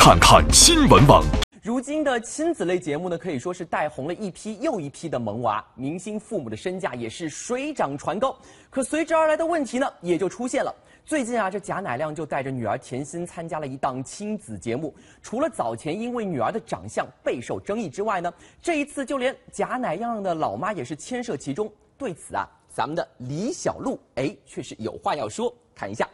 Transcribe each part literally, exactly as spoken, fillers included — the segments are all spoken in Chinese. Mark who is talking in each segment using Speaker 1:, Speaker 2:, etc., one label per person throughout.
Speaker 1: 看看新闻网。
Speaker 2: 如今的亲子类节目呢，可以说是带红了一批又一批的萌娃，明星父母的身价也是水涨船高。可随之而来的问题呢，也就出现了。最近啊，这贾乃亮就带着女儿甜心参加了一档亲子节目。除了早前因为女儿的长相备受争议之外呢，这一次就连贾乃亮的老妈也是牵涉其中。对此啊，咱们的李小璐哎，却是有话要说，看一下。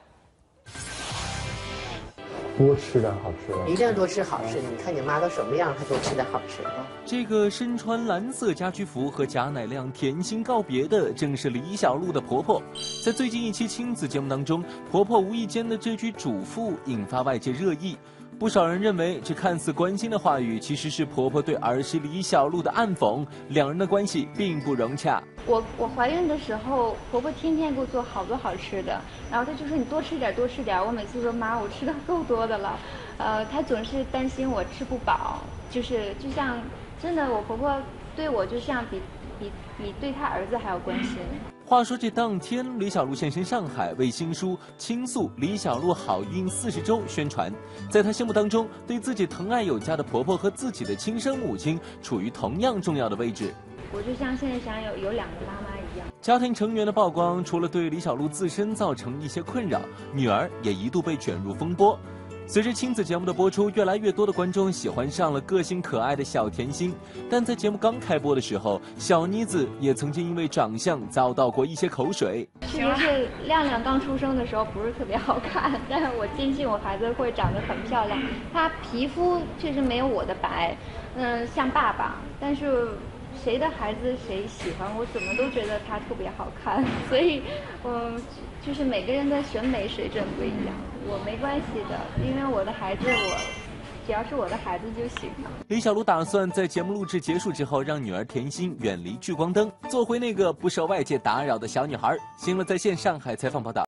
Speaker 3: 多吃点好吃的，
Speaker 4: 一定要多吃好吃的。你看你妈都什么样，她都吃的好吃。
Speaker 5: 这个身穿蓝色家居服和贾乃亮甜心告别的，正是李小璐的婆婆。在最近一期亲子节目当中，婆婆无意间的这句嘱咐引发外界热议。不少人认为，这看似关心的话语，其实是婆婆对儿媳李小璐的暗讽，两人的关系并不融洽。
Speaker 6: 我我怀孕的时候，婆婆天天给我做好多好吃的，然后她就说你多吃点，多吃点。我每次说妈，我吃的够多的了，呃，她总是担心我吃不饱，就是就像真的，我婆婆对我就像比比比对她儿子还要关心。
Speaker 5: 话说这当天，李小璐现身上海为新书《倾诉李小璐好运四十周》宣传。在她心目当中，对自己疼爱有加的婆婆和自己的亲生母亲处于同样重要的位置。
Speaker 6: 我就像现在想有有两个妈妈一样。
Speaker 5: 家庭成员的曝光，除了对李小璐自身造成一些困扰，女儿也一度被卷入风波。随着亲子节目的播出，越来越多的观众喜欢上了个性可爱的小甜心。但在节目刚开播的时候，小妮子也曾经因为长相遭到过一些口水。
Speaker 6: 确实是亮亮刚出生的时候不是特别好看，但是我坚信我孩子会长得很漂亮。他皮肤确实没有我的白，嗯，像爸爸，但是谁的孩子谁喜欢，我怎么都觉得他特别好看。所以，嗯，就是每个人的审美水准不一样。我没关系的，因为我的孩子，我只要是我的孩子就行了。
Speaker 5: 李小璐打算在节目录制结束之后，让女儿甜心远离聚光灯，做回那个不受外界打扰的小女孩。新乐在线上海采访报道。